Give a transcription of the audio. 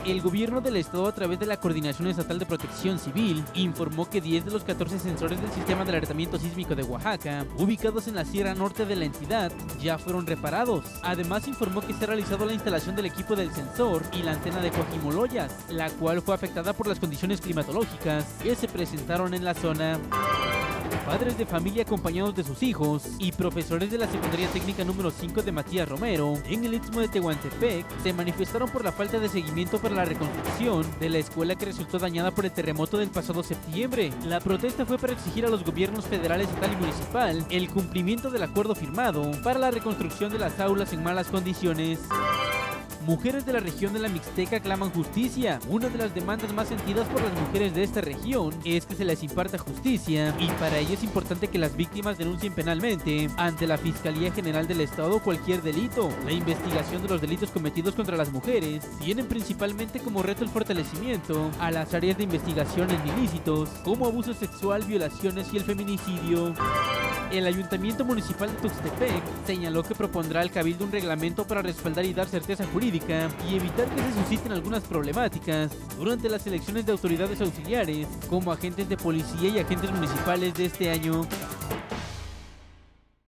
El gobierno del estado, a través de la Coordinación Estatal de Protección Civil, informó que 10 de los 14 sensores del sistema de alertamiento sísmico de Oaxaca, ubicados en la sierra norte de la entidad, ya fueron reparados. Además, informó que se ha realizado la instalación del equipo del sensor y la antena de Coajimoloyas, la cual fue afectada por las condiciones climatológicas que se presentaron en la zona. Padres de familia acompañados de sus hijos y profesores de la secundaria técnica número 5 de Matías Romero en el Istmo de Tehuantepec se manifestaron por la falta de seguimiento para la reconstrucción de la escuela que resultó dañada por el terremoto del pasado septiembre. La protesta fue para exigir a los gobiernos federal, estatal y municipal el cumplimiento del acuerdo firmado para la reconstrucción de las aulas en malas condiciones. Mujeres de la región de la Mixteca claman justicia. Una de las demandas más sentidas por las mujeres de esta región es que se les imparta justicia, y para ello es importante que las víctimas denuncien penalmente ante la Fiscalía General del Estado cualquier delito. La investigación de los delitos cometidos contra las mujeres tienen principalmente como reto el fortalecimiento a las áreas de investigación en ilícitos como abuso sexual, violaciones y el feminicidio. El Ayuntamiento Municipal de Tuxtepec señaló que propondrá al Cabildo un reglamento para respaldar y dar certeza jurídica y evitar que se susciten algunas problemáticas durante las elecciones de autoridades auxiliares, como agentes de policía y agentes municipales de este año.